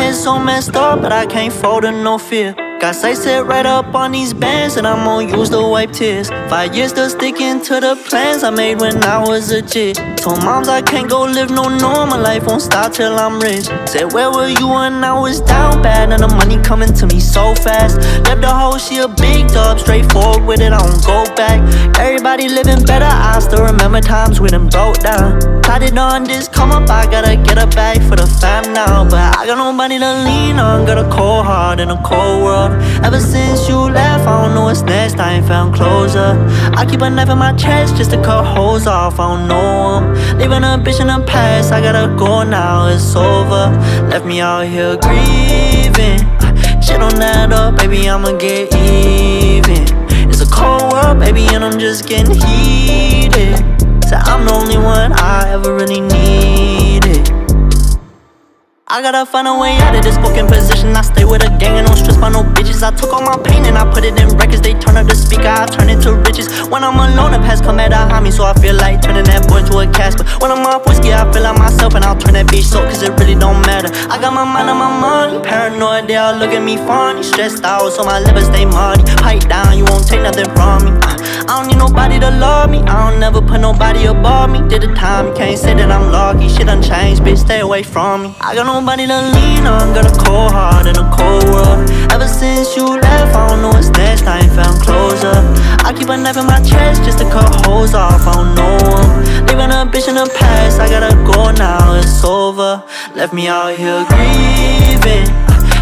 head so messed up, but I can't fold to no fear. Got sights set right up on these bands, and I'm gonna use to wipe tears. 5 years still sticking to the plans I made when I was a kid. Told moms I can't go live no normal life, won't stop till I'm rich. Said where were you when I was down bad, and the money coming to me so fast. Left the hoe, she a big dub, straightforward with it, I don't go back. Everybody living better, I still remember times we done broke down. Tried it on this come up, I gotta get a bag for the fam now. But I got nobody to lean on, got a cold heart in a cold world. Ever since you left, I don't know what's next, I ain't found closure. I keep a knife in my chest just to cut holes off, I don't know 'em. Leaving a bitch in the past, I gotta go now, it's over. Left me out here grieving. Shit don't add up, baby, I'ma get even. It's a cold world, baby, and I'm just getting heated. So I'm the only one I ever really needed. I gotta find a way out of this broken position. I stay with a gang and don't stress by no bitches. I took all my pain and I put it in records. They turn up the speaker, I turn it to riches. When I'm alone, the past come at a homie, so I feel like turning that boy into a Casper. When I'm off whiskey, I feel like myself, and I'll turn that bitch so, cause it really don't matter. I got my mind on my money, paranoid, they all look at me funny. Stressed out, so my liver stay muddy. Pipe down, you won't take nothing from me. I don't need nobody to love me, I don't never put nobody above me. Did the time, you can't say that I'm lucky. Shit done changed, bitch, stay away from me. I got nobody to lean on, got a cold heart in a cold world. Ever since you left, I don't know what's next, I ain't found closure. I keep a knife in my chest just to cut holes off, I don't know 'em. Leaving a bitch in the past, I gotta go now, it's over. Left me out here grieving.